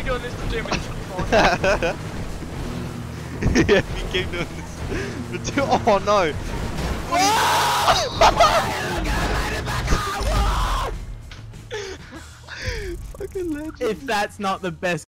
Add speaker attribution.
Speaker 1: keep doing this for 2 minutes, you'll be fine.
Speaker 2: Yeah, if you keep doing this for 2. Oh no! Fucking legend.
Speaker 3: If that's not the best